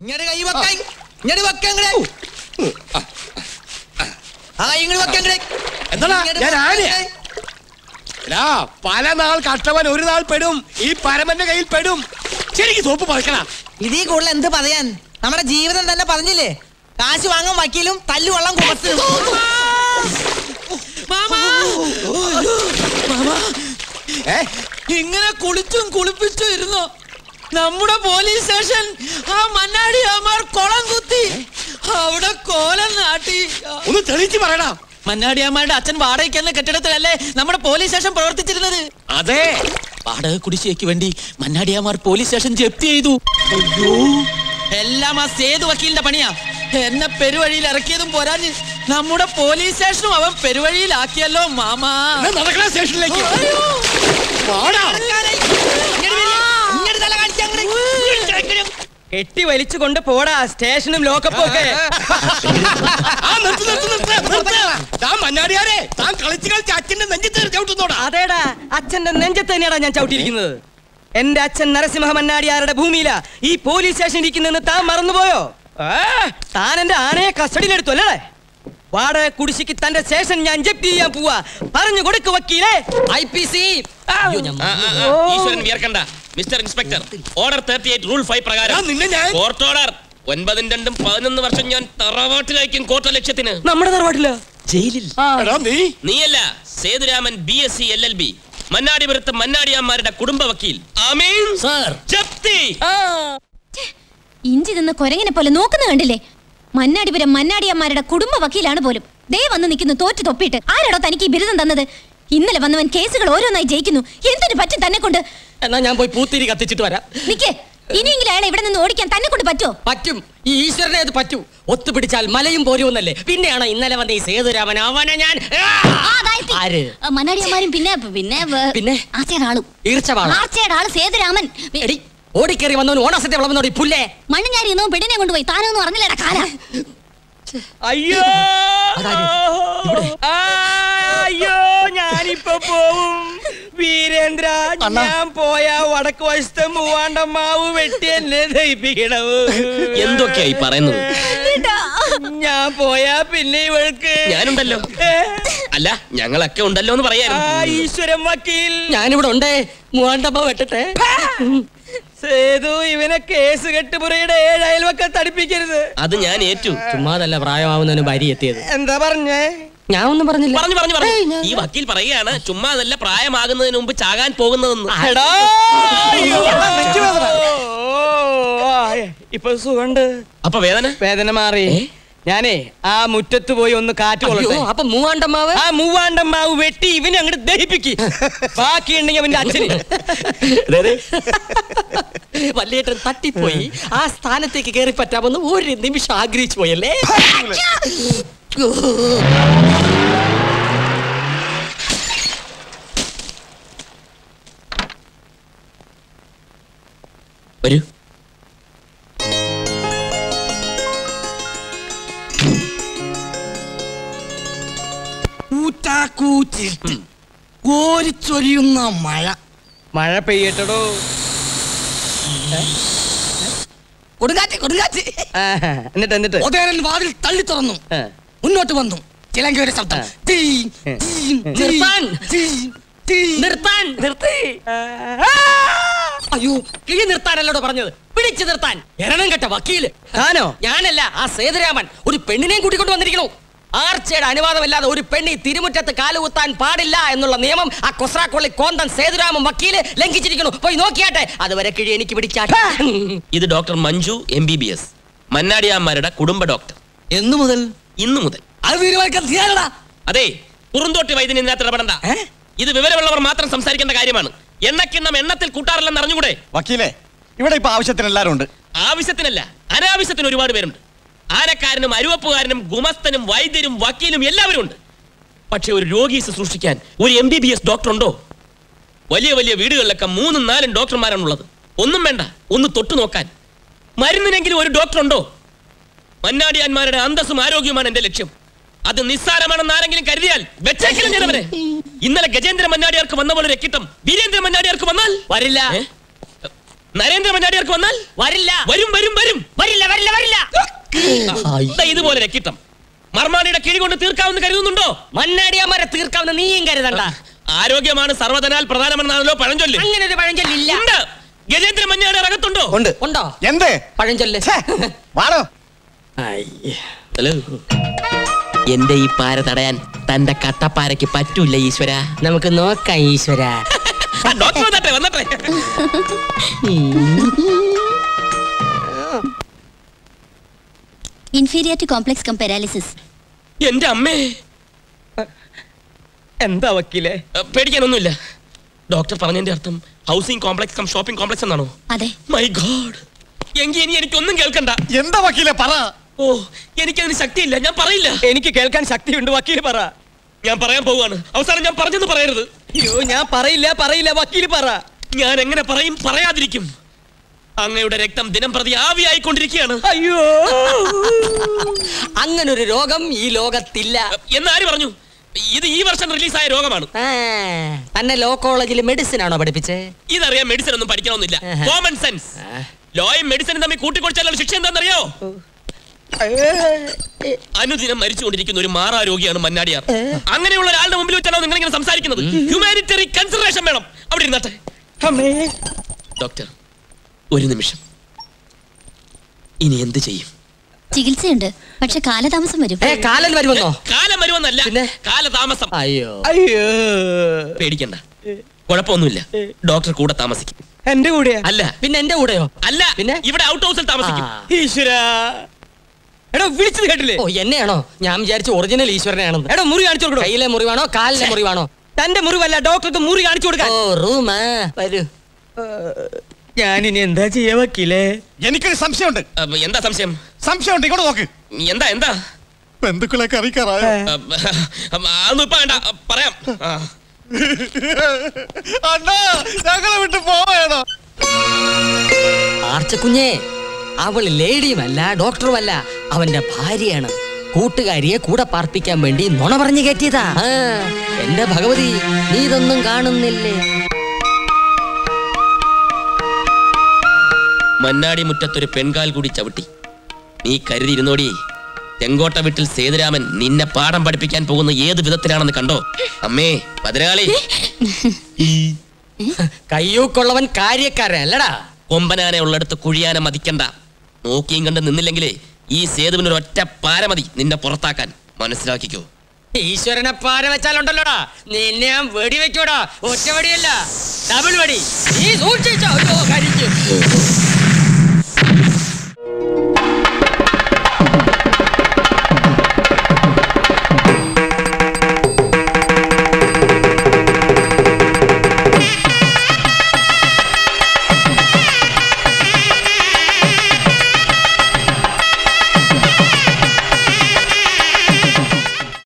പല നാൾ കഷ്ടവൻ ഒരു നാൾ പെടും. ഈ പരമന്റെ കയ്യിൽ പെടും. ശരിക്കും സോപ്പ് പറക്കണം. ഇതീ കൂടുതൽ എന്ത് പറയാൻ? നമ്മുടെ ജീവിതം തന്നെ പറഞ്ഞില്ലേ, കാശ് വാങ്ങാൻ വക്കീലും തല്ലുവെള്ളം കൊടുത്ത്. ഇങ്ങനെ കുളിച്ചും കുളിപ്പിച്ചും ഇരുന്നോ നമ്മുടെ പോലീസ് സ്റ്റേഷൻ? ആ മന്നാടിയാമാർ കുളം കുത്തി അവിടെ കോലം നാട്ടി. ഒന്ന് തെളിച്ച് പറയടാ. മന്നാടിയാമാരുടെ അച്ഛൻ വാടകയ്ക്ക് എന്ന കെട്ടിടത്തിലല്ലേ നമ്മുടെ പോലീസ് സ്റ്റേഷൻ പ്രവർത്തിച്ചിരുന്നത്? അതെ. വാടക കുടിശ്ശികയ്ക്ക് വേണ്ടി മന്നാടിയാമാർ പോലീസ് സ്റ്റേഷൻ ജപ്തി ചെയ്തു. എല്ലാം ആ സേതു വക്കീലിന്റെ പണിയാ. എന്നെ പെരുവഴിയിൽ ഇറക്കിയതും പോരാഞ്ഞ് നമ്മുടെ പോലീസ് സ്റ്റേഷനും അവൻ പെരുവഴിയിലാക്കിയല്ലോ മാമാ. നടക്കണ സ്റ്റേഷനിലേക്ക്. കെട്ടി വലിച്ചുകൊണ്ട് പോടാ സ്റ്റേഷനും ലോക്കപ്പും ഒക്കെ. അതേടാ, അച്ഛന്റെ നെഞ്ചത്ത് തന്നെയാടാ ഞാൻ ചവിട്ടിയിരിക്കുന്നത്. എന്റെ അച്ഛൻ നരസിംഹ മന്നാടിയാരുടെ ഭൂമിയിലാ ഈ പോലീസ് സ്റ്റേഷൻ ഇരിക്കുന്നെന്ന് താൻ മറന്നുപോയോ? താൻ എന്റെ ആനയെ കസ്റ്റഡിയിലെടുത്തു അല്ലേ? വാടക കുടിശ്ശിക്ക് തന്റെ സ്റ്റേഷൻ ഞാൻ ജപ്തി ചെയ്യാൻ പോവാ. പറഞ്ഞു കൊടുക്ക് വക്കീലേ. IPC. ഈശ്വരൻ വിയർക്കണ്ട മിസ്റ്റർ ഇൻസ്പെക്ടർ. ഓർഡർ 38 റൂൾ 5 പ്രകാരം കോർട്ട് ഓർഡർ 9-2-11 വർഷം ഞാൻ തറവാട്ടിലായിരിക്കും കോർട്ട് ലക്ഷ്യത്തിന്. നമ്മുടെ തറവാട്ടില് ജയിലിൽ. നീയല്ല, സേതുരാമൻ BSc LLB മന്നാടിപുരത്ത് മന്നാടിയാന്മാരുടെ കുടുംബ വക്കീൽ. ആമീൻ സർ. ജപ്തി. ഇഞ്ചി നിന്ന് കൊരങ്ങനെ പോലെ നോക്കുന്ന കണ്ടില്ലേ? മന്നാടിപുരം മന്നാടിയന്മാരുടെ കുടുംബ വക്കീലാണ് പോലും. ദേ വന്ന് നിൽക്കുന്നു തോറ്റു തൊപ്പിയിട്ട്. ആരാടോ തനിക്ക് ഈ ബിരുദം തന്നത്? ഇന്നലെ വന്നവൻ കേസുകൾ ഓരോന്നായി ജയിക്കുന്നു. എന്തിനു പറ്റും തന്നെ കൊണ്ട്? എന്നാ ഞാൻ പോയി പൂത്തിരി കത്തിച്ചിട്ട് വരാം. നിക്കേ, ഇനിയെങ്കിലും അയാളെ ഇവിടെ നിന്ന് ഓടിക്കാൻ തന്നെ കൊണ്ട് പറ്റുമോ? പറ്റും. ഈ ഈശ്വരനെ അത് പറ്റൂ. ഒത്തുപിടിച്ചാൽ മലയും പോരുമെന്നല്ലേ? പിന്നെയാണ് ഇന്നലെ വന്ന ഈ സേതുരാമൻ. അവനെ ഞാൻ മന്നാടിയന്മാരും പിന്നെ പിന്നെ പിന്നെ ആർച്ചയുടെ ആള് സേതുരാമൻ. ഓടിക്കേറി വന്നവന് ഓണസത്തെ വളർന്നോടി പുല്ലേ. മണ്ണുഞ്ഞാരി എന്നോ പെണ്ണിനെ കൊണ്ടുപോയി. താനൊന്നും അറിഞ്ഞില്ലടാ കാല. അയ്യോ അയ്യോ, ഞാനിപ്പോ പോവും വീരേന്ദ്ര. ഞാൻ പോയാ വടക്ക് വശത്തെ മൂവാണ്ടമ്മാവ് വെട്ടി എന്നെ ദഹിപ്പിക്കണം. എന്തൊക്കെയായി പറയുന്നത്? ഞാൻ പോയാ പിന്നെ ഇവൾക്ക് ഞാനുണ്ടല്ലോ. അല്ല, ഞങ്ങളൊക്കെ ഉണ്ടല്ലോ എന്ന് പറയായിരുന്നു. ഈശ്വരൻ വക്കീൽ, ഞാനിവിടെ ഉണ്ടേ. മൂവാണ്ടമ്മ വെട്ടട്ടെ. സേതു, ഇവനെ കേസ് കെട്ടുപുറയുടെ 7 അയൽവക്കത്ത് അടുപ്പിക്കരുത്. അത് ഞാൻ ഏറ്റു. ചുമ്മാതല്ല പ്രായമാവുന്നതിന് ഭാര്യ എത്തിയത്. എന്താ പറഞ്ഞേ? ഞാൻ ഒന്നും പറഞ്ഞില്ല. പറഞ്ഞു. ഈ വക്കീൽ പറയുകയാണ് ചുമ്മാതല്ല പ്രായമാകുന്നതിന് മുമ്പ് ചാകാൻ പോകുന്നതെന്ന്. ഇപ്പൊ സുഖണ്ട്. അപ്പൊ വേദന മാറി. ഞാനേ ആ മുറ്റത്ത് പോയി ഒന്ന് കാറ്റ് കൊള്ളട്ടെ. അപ്പൊ മൂവാണ്ടമ്മാവ് വെട്ടി ഇവനെ അങ്ങോട്ട് ദഹിപ്പിക്ക്. ബാക്കിയുണ്ടെങ്കിൽ അവന്റെ അച്ഛന്. വല്യേട്ടൻ തട്ടിപ്പോയി ആ സ്ഥാനത്തേക്ക് കയറി പറ്റാമെന്ന് ഒരു നിമിഷം ആഗ്രഹിച്ചു പോയല്ലേ? വരൂ. കോരിച്ചൊരിയുന്ന മഴ പെയ്യട്ടോ. കൊടുങ്കാറ്റ്. എന്നിട്ട് വാതിൽ തള്ളി തുറന്നു. മുന്നോട്ട് വന്നു. ചിലങ്കയുടെ ശബ്ദം. അയ്യോ, കിഴി നിർത്താനല്ലോ പറഞ്ഞത്. പിടിച്ചു നിർത്താൻ. എരണം കെട്ട വക്കീല് താനോ? ഞാനല്ല, ആ സേതുരാമൻ ഒരു പെണ്ണിനെയും കൂട്ടിക്കൊണ്ട് വന്നിരിക്കണു. ആർച്ചയുടെ അനുവാദമില്ലാതെ ഒരു പെണ്ണി തിരുമുറ്റത്ത് കാലുകുത്താൻ പാടില്ല എന്നുള്ള നിയമം ആ കൊസ്രാക്കൊള്ളി കോന്തൻ സേതുരാമൻ വക്കീല് ലംഘിച്ചിരിക്കുന്നു. പോയി നോക്കിയാട്ടെ. അതുവരെ കിഴി എനിക്ക് പിടിച്ചാട്ടെ. ഇത് ഡോക്ടർ മഞ്ജു MBBS മന്നാടിയാന്മാരുടെ കുടുംബ ഡോക്ടർ. എന്നു മുതൽ? ഇന്നു മുതൽ. അത് തീരുമാനിക്കാൻ. അതെ, പുറന്തോട്ടി വൈദ്യൻ ഇതിനകത്ത് ഇടപെടണ്ട. ഇത് വിവരമുള്ളവർ മാത്രം സംസാരിക്കേണ്ട കാര്യമാണ്. എണ്ണക്കിണ്ണം എണ്ണത്തിൽ കൂട്ടാറില്ലെന്ന് അറിഞ്ഞുകൂടെ? വക്കീലേ, ഇവിടെ ഇപ്പൊ ആവശ്യത്തിന് എല്ലാരും ഉണ്ട്. ആവശ്യത്തിനല്ല, അനാവശ്യത്തിന് ഒരുപാട് പേരുണ്ട്. ആനക്കാരനും അരുവപ്പുകാരനും ഗുമസ്തനും വൈദ്യരും വക്കീലും എല്ലാവരും ഉണ്ട്. പക്ഷെ ഒരു രോഗിയെ ശുശ്രൂഷിക്കാൻ ഒരു MBBS ഡോക്ടർ ഉണ്ടോ? വലിയ വലിയ വീടുകളിലൊക്കെ 3-4 ഡോക്ടർമാരാണുള്ളത്. ഒന്നും വേണ്ട, ഒന്ന് തൊട്ടു നോക്കാൻ. മരുന്നിനെങ്കിലും ഒരു ഡോക്ടർ ഉണ്ടോ? മന്നാടിയാന്മാരുടെ അന്തസ്സും ആരോഗ്യവുമാണ് എന്റെ ലക്ഷ്യം. അത് നിസ്സാരമാണെന്ന് ആരെങ്കിലും കരുതിയാൽ വെച്ചേക്കില്ല ഞാനവരെ. ഇന്നലെ ഗജേന്ദ്ര മന്നാടിയാർക്ക് വന്ന പോലെ രക്കിട്ടം വീരേന്ദ്ര മന്നാടിയാർക്ക് വന്നാൽ വരില്ല. നരേന്ദ്ര മന്നാടിയാർക്ക് വന്നാൽ വരില്ല. വരും വരും വരും. വരില്ല. ഇതുപോലെ രക്കിട്ടം മർമാണിയുടെ കിഴി കൊണ്ട് തീർക്കാവുന്ന കരുതുന്നുണ്ടോ? മന്നാടിയാമാരെ തീർക്കാവുന്ന നീയും കരുതണ്ട. ആരോഗ്യമാണ് സർവ്വധനാൽ പ്രധാനമെന്നാണല്ലോ പഴഞ്ചൊല്ല്. അങ്ങനെ ഒരു പഴഞ്ചൊല്ലില്ല. ഗജേന്ദ്ര മഞ്ഞാടി അകത്തുണ്ടോ? ഉണ്ടോ എന്ത് പഴഞ്ചൊല്ല്? വാടോ. ഹലോ, എന്റെ ഈ പാര തടയാൻ തന്റെ കട്ടപ്പാരയ്ക്ക് പറ്റൂല ഈശ്വര. നമുക്ക് നോക്കാം ഈശ്വര. ഡോക്ടർ വന്നട്ടെ വന്നട്ടെ. Inferior complex cum paralysis. എന്റെ അമ്മേ, എന്താ വക്കീലേ? പേടിക്കാനൊന്നുമില്ല. ഡോക്ടർ പറഞ്ഞതിന്റെ അർത്ഥം housing complex cum shopping complex എന്നാണോ? അതെ. മൈ ഗോഡ്, എങ്കിൽ ഇനി എനിക്കൊന്നും കേൾക്കണ്ട. എന്താ വക്കീലെ പറ. ഓ, എനിക്കതിന് ശക്തിയില്ല, ഞാൻ പറയില്ല. എനിക്ക് കേൾക്കാൻ ശക്തിയുണ്ട്, വക്കീല് പറ. ഞാൻ പറയാൻ പോവാണ്. അവസാനം ഞാൻ പറഞ്ഞെന്ന് പറയരുത്. അയ്യോ, ഞാൻ പറയില്ല, വക്കീല് പറ. ഞാൻ എങ്ങനെ പറയും, പറയാതിരിക്കും. അങ്ങയുടെ രക്തം ദിനം പ്രതി ആവിയായിക്കൊണ്ടിരിക്കുകയാണ്. അയ്യോ, അങ്ങനൊരു രോഗം ഈ ലോകത്തില്ല. എന്നാര് പറഞ്ഞു? ഇത് ഈ വർഷം റിലീസായ രോഗമാണ്. തന്നെ ലോ കോളേജിൽ മെഡിസിൻ ആണോ പഠിപ്പിച്ചേ? ഇതറിയാൻ മെഡിസിൻ ഒന്നും പഠിക്കണമെന്നില്ല. Common sense. ലോയും മെഡിസിനും തമ്മിൽ കൂട്ടിക്കൊടുച്ചാലുള്ള ശിക്ഷ എന്താണെന്നറിയോ? അനുദിനം മരിച്ചുകൊണ്ടിരിക്കുന്ന ഒരു മാറാരോഗിയാണ് മന്നാടിയാർ. അങ്ങനെയുള്ള ഒരാളുടെ മുമ്പിൽ വെച്ചാണോ നിങ്ങൾ ഇങ്ങനെ സംസാരിക്കുന്നത്? ഹ്യൂമാനിറ്ററി കൺസിഡറേഷൻ വേണം. അവിടെ ഇരുന്നാട്ടെ. ഡോക്ടർ, ഒരു നിമിഷം. ഇനി എന്ത് ചെയ്യും? ചികിത്സയുണ്ട്, പക്ഷെ കാലതാമസം വരും. കാലം വരുമെന്നോ? കാലം വരുമെന്നല്ല, പിന്നെ? കാലതാമസം. അയ്യോ, പേടിക്കണ്ട, കുഴപ്പമൊന്നുമില്ല. ഡോക്ടർ കൂടെ താമസിക്കും. എന്റെ കൂടെയാ? അല്ല. പിന്നെ എന്റെ കൂടെയോ? അല്ല, പിന്നെ ഇവിടെ ഔട്ട് ഹൗസിൽ താമസിക്കും. ഈശ്വരാ, എടോ വിളിച്ചത് കേട്ടില്ലേ? ഓ, എന്നെയാണോ? ഞാൻ വിചാരിച്ചു ഒറിജിനൽ ഈശ്വരനെയാണെന്ന്. എടോ, മുറി കാണിച്ചു കൊടുക്കണോ? കയ്യിലെ മുറിവാണോ കാലിലെ മുറിവാണോ? തന്റെ മുറിവല്ല, ഡോക്ടർക്ക് മുറി കാണിച്ചു കൊടുക്കാൻ. ഓ, റൂമാ, വരൂ. ഞാനിനി എന്താ ചെയ്യാ വക്കീലേ? എനിക്കൊരു സംശയമുണ്ട്. എന്താ സംശയം? സംശയമുണ്ട്, ഇങ്ങോട്ട് നോക്ക്. എന്താ എന്താ? ബന്ധുക്കളൊക്കെ അറിയിക്കാറായോ? അതൊന്നും ഇപ്പൊ വേണ്ട, പറയാം. അണ്ണാ, ഞങ്ങളെ വിട്ട് പോവേണോ? ആർച്ചക്കുഞ്ഞേ, അവൾ ലേഡിയുമല്ല ഡോക്ടറുമല്ല, അവന്റെ ഭാര്യയാണ്. കൂട്ടുകാരിയെ കൂടെ പാർപ്പിക്കാൻ വേണ്ടി നുണ പറഞ്ഞു കയറ്റിയതാ. എന്റെ ഭഗവതി, നീ ഇതൊന്നും കാണുന്നില്ലേ? മന്നാടി മുറ്റത്തൊരു പെൺകാൽ കൂടി ചവിട്ടി. നീ കരുതിയിരുന്നോടി, ചെങ്കോട്ട വീട്ടിൽ സേതുരാമൻ നിന്നെ പാഠം പഠിപ്പിക്കാൻ പോകുന്ന ഏത് വിധത്തിലാണെന്ന് കണ്ടോ? അമ്മേ ഭദ്രകാളി, കയ്യൂക്കുള്ളവൻ കാര്യക്കാരൻ അല്ലടാ. കൊമ്പനാനെ ഉള്ളടുത്ത് കുഴിയാനെ മതിക്കണ്ട. നോക്കിയും കണ്ട് നിന്നില്ലെങ്കിലേ ഈ സേതുവിനൊരു ഒറ്റ പാര മതി നിന്നെ പുറത്താക്കാൻ. മനസ്സിലാക്കിക്കോ. ഈശ്വരനെ പാര വെച്ചാലുണ്ടല്ലോടാ, നിന്നെ ഞാൻ വെടി വെക്കൂടാ. ഒറ്റ വെടിയല്ല, ഡബിൾ വെടി. നീ സൂക്ഷിച്ചോ. അയ്യോ, കരിച്ചു.